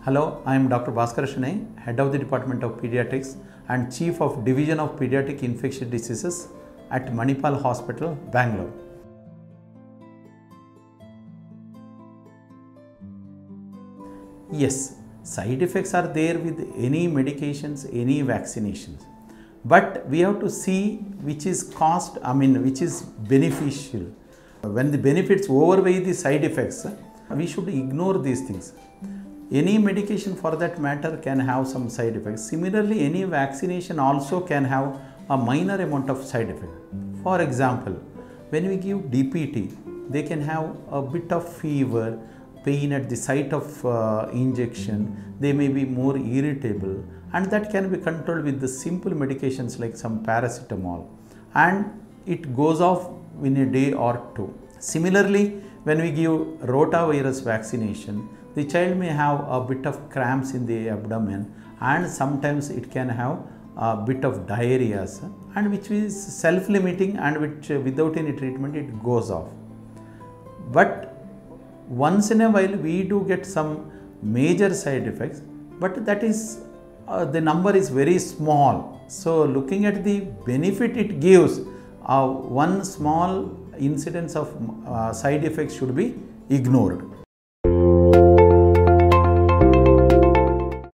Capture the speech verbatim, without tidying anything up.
Hello, I am Doctor Bhaskar Shenoy, Head of the Department of Paediatrics and Chief of Division of Paediatric Infectious Diseases at Manipal Hospital, Bangalore. Yes, side effects are there with any medications, any vaccinations. But we have to see which is cost, I mean, which is beneficial. When the benefits outweigh the side effects, we should ignore these things. Any medication for that matter can have some side effects. Similarly, any vaccination also can have a minor amount of side effect. For example, when we give D P T, they can have a bit of fever, pain at the site of uh, injection, they may be more irritable, and that can be controlled with the simple medications like some paracetamol, and it goes off in a day or two. Similarly, when we give rotavirus vaccination, the child may have a bit of cramps in the abdomen, and sometimes it can have a bit of diarrhea, and which is self-limiting, and which uh, without any treatment it goes off. But once in a while we do get some major side effects, but that is uh, the number is very small. So looking at the benefit it gives, uh, one small incidence of uh, side effects should be ignored.